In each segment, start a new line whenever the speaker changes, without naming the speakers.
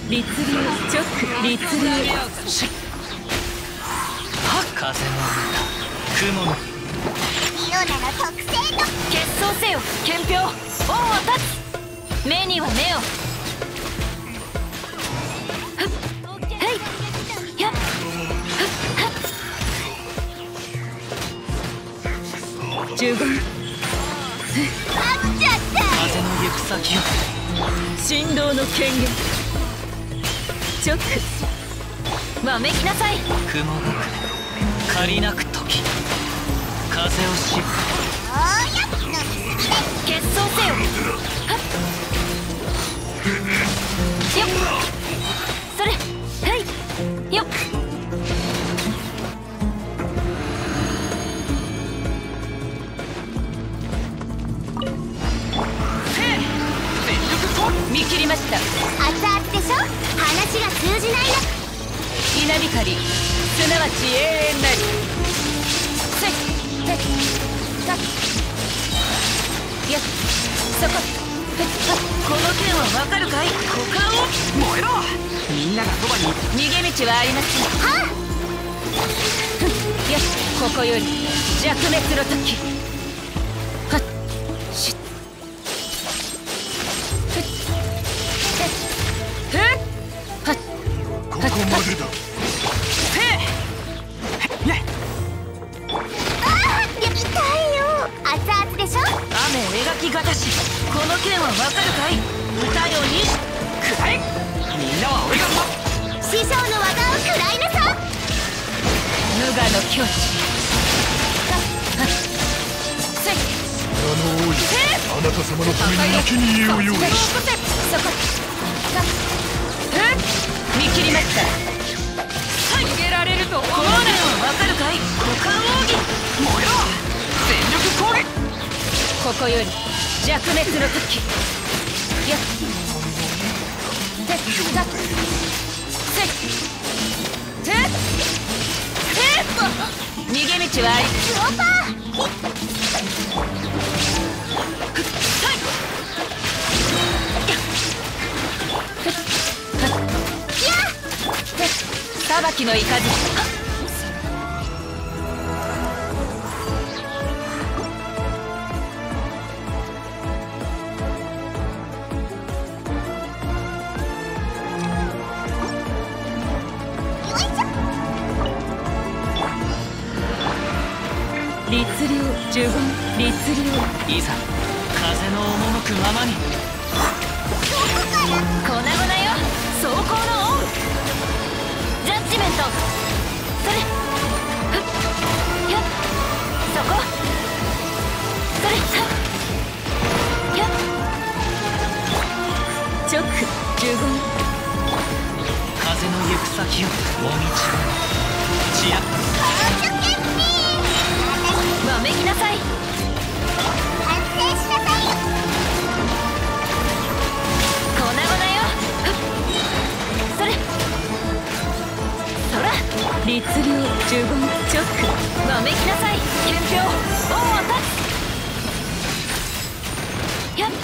律流直律流
し風の雲の
イオナの特性と
決闘せよ憲兵王を立つ目には目をはいやっ呪言
飽きちゃった
風の行く先を
振動の権限直わめきなさい
雲が借りなく時風をし
おーや飲みすぎです
決闘せよはっよっそれはいよっ見切りました
熱々でしょ話が通じないな
稲光すなわち永遠なりせっせっさっやっそこふっこの剣はわかるかい股間を
燃えろみんながそばに
逃げ道はありません
は
ふっやっここより弱滅の時はっしゅっふっせっふっはっ
ここまでだ。
あー痛いよ熱々でしょ
雨描きがたしこの剣はわかるかい歌よに
くらえみんなは俺が
師匠の技を食らいなさ
無我の境地はっせい
王よ、あなた様のために生贄を用意した。
そこさ見切りました逃げられると思うなよわかるかい股間奥義
燃えろ全力攻撃
ここより弱滅の時やっせっさっせいせっせっ逃げ道はあり
スオパ
裁きの雷律流呪言律流
いざ風の赴くままに
粉々よ走行の王ジャッジメントそれふっやっそこそれはっやっ直呪言
風の行く先をもみちら
わめきなさい
反省しなさいよ
粉々よふっそれそら律流呪言直わめきなさい憲兵王を立つやっ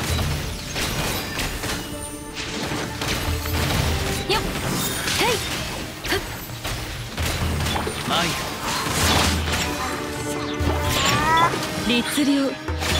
よっへいふっ
参る
律流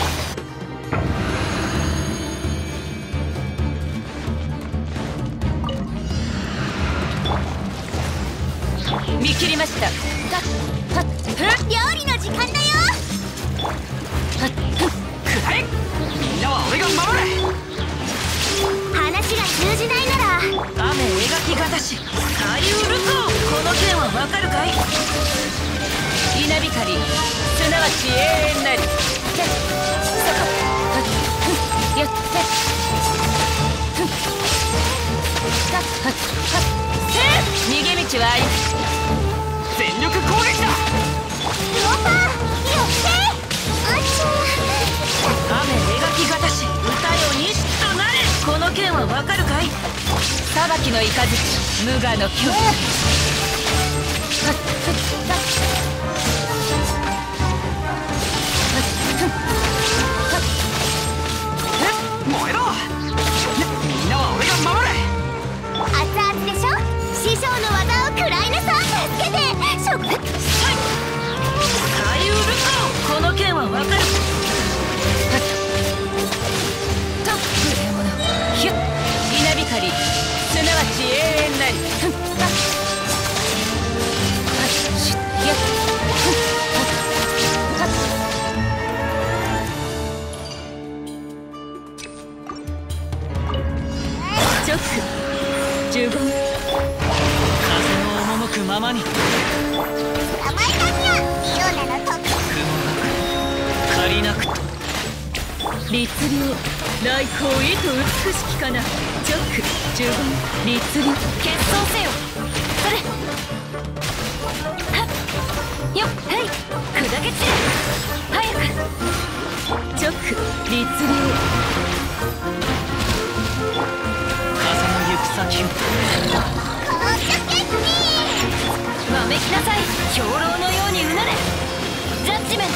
見切りましたはっ
料理の時間だよ
はっ
くらえみんなは俺が守れ
話が通じないなら
雨描きがたし海うるとこの剣はわかるかい稲光すなわち永遠なりせっそこはっふんやっせっふんさっはっはっせっ逃げ道はあり
全力攻撃だ
スオパーよってあっちゃ
雨描きがたし歌よにしとなれこの剣はわかるかい裁きの雷無我の境地はっふっさっ
燃えろみんなは俺が守れ
熱
ショック呪言
風の赴くままに
捕まえたにゃイオナの時
借りなくと
律令来光意と美しきかなチョック呪言律令決闘せよそれはっよっはい砕け散れ早くチョック律令
風の行く先を
こうしとけに
わめきなさい兵糧のようにうなれジャッジメント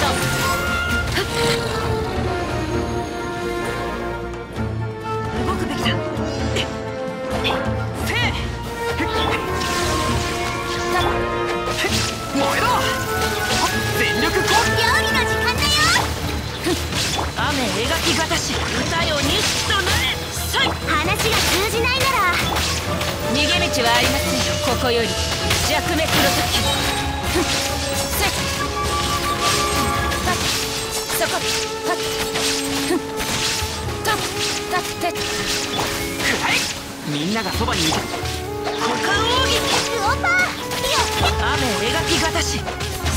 動くべきだ
燃えろ全力攻
料理の時間だよ
雨描きがたし歌よ日となれさい
話が通じないなら
逃げ道はありませんここより弱め黒時せっそこはっふんとたって
みんながそばにいる
股間奥義
ウオパー
雨描きがたし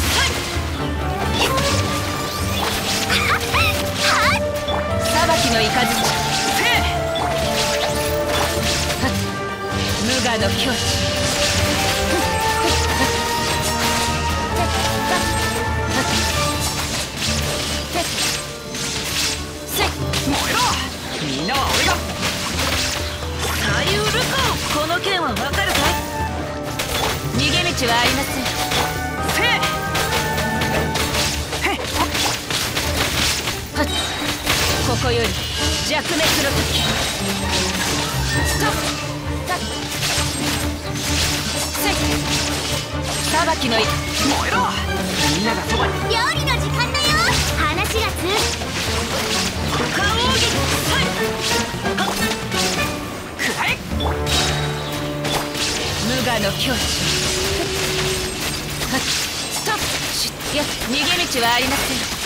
裁きの雷無我の境地
燃えろみんなは俺が
左右ルコこの剣はわかるかい逃げ道はありませんはっここより弱滅の時とたっせい裁きの
燃えろみんながそばに
料理の時間だよ話が通じ
股間奥義はいはっ
くらえ
無我の境地はっとしいや逃げ道はありません